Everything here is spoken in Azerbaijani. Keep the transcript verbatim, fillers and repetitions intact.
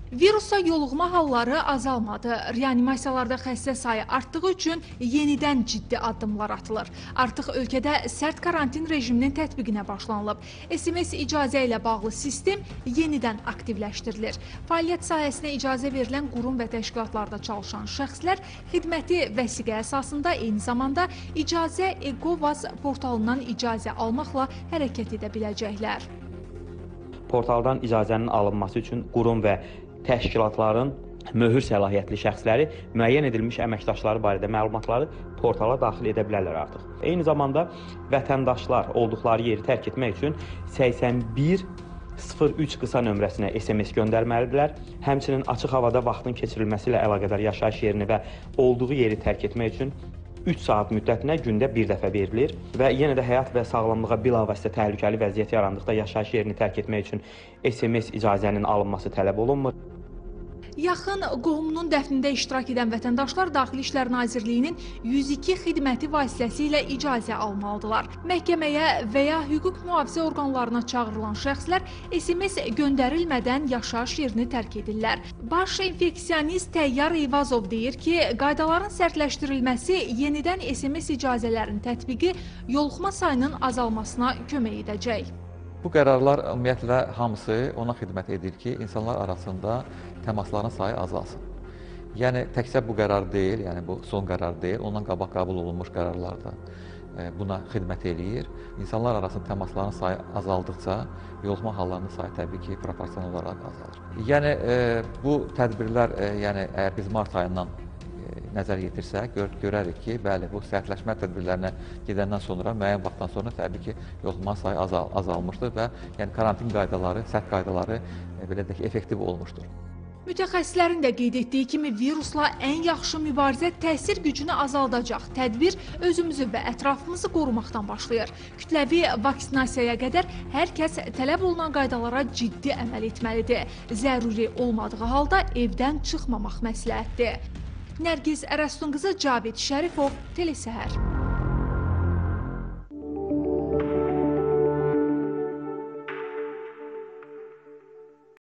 Virusa yoluğma halları azalmadı. Reanimasiyalarda xəstə sayı artdığı üçün yenidən ciddi addımlar atılır. Artıq ölkədə sərt karantin rejiminin tətbiqinə başlanılıb. S M S icazə ilə bağlı sistem yenidən aktivləşdirilir. Fəaliyyət sahəsinə icazə verilən qurum və təşkilatlarda çalışan şəxslər xidməti vəsiqə əsasında eyni zamanda icazə EQOVAS portalından icazə almaqla hərəkət edə biləcəklər. Portaldan icazənin alınması üçün qurum və təşkilatların möhür səlahiyyətli şəxsləri müəyyən edilmiş əməkdaşları barədə məlumatları portala daxil edə bilərlər artıq. Eyni zamanda vətəndaşlar olduqları yeri tərk etmək üçün səksən bir sıfır üç qısa nömrəsinə S M S göndərməlidirlər. Həmçinin açıq havada vaxtın keçirilməsi ilə əlaqədar yaşayış yerini və olduğu yeri tərk etmək üçün üç saat müddətinə gündə bir dəfə verilir və yenə də həyat və sağlamlığa bilavasitə təhlükəli vəziyyət yarandıqda yaşayış yerini tərk etmək üçün S M S icazənin alınması tələb olunmur. Yaxın qohumunun dəfnində iştirak edən vətəndaşlar Daxili İşlər Nazirliyinin yüz iki xidməti vasitəsilə icazə almalıdırlar. Məhkəməyə və ya hüquq mühafizə orqanlarına çağırılan şəxslər S M S göndərilmədən yaşayış yerini tərk edirlər. Baş infeksionist Təyyar Eyvazov deyir ki, qaydaların sərtləşdirilməsi yenidən S M S icazələrinin tətbiqi yoluxma sayının azalmasına kömək edəcək. Bu qərarlar ümumiyyətlə hamısı ona xidmət edir ki, insanlar arasında təmasların sayı azalsın. Yəni təkcə bu qərar deyil, yəni bu son qərar deyil, ondan qabaq qəbul olunmuş qərarlar da buna xidmət eləyir. İnsanlar arasında təmasların sayı azaldıqca yoluxma hallarının sayı təbii ki, proporsional olaraq azalır. Yəni bu tədbirlər, yəni əgər biz mart ayından nəzər yetirsək, gör, görərik ki, bəli, bu sərtləşmə tədbirlərinə gedəndən sonra, müəyyən vaxtdan sonra təbii ki, yoluxma sayı azal, azalmışdır və yəni karantin qaydaları, sərt qaydaları belə də ki, effektiv olmuşdur. Mütəxəssislərin də qeyd etdiyi kimi virusla ən yaxşı mübarizə təsir gücünü azaldacaq tədbir özümüzü və ətrafımızı qorumaqdan başlayır. Kütləvi vaksinasiyaya qədər hər kəs tələb olunan qaydalara ciddi əməl etməlidir. Zəruri olmadığı halda evdən çıxmamaq məsləhətdir. Nərgiz Ərəstun qızı, Cavid Şərifov, Telesəhər.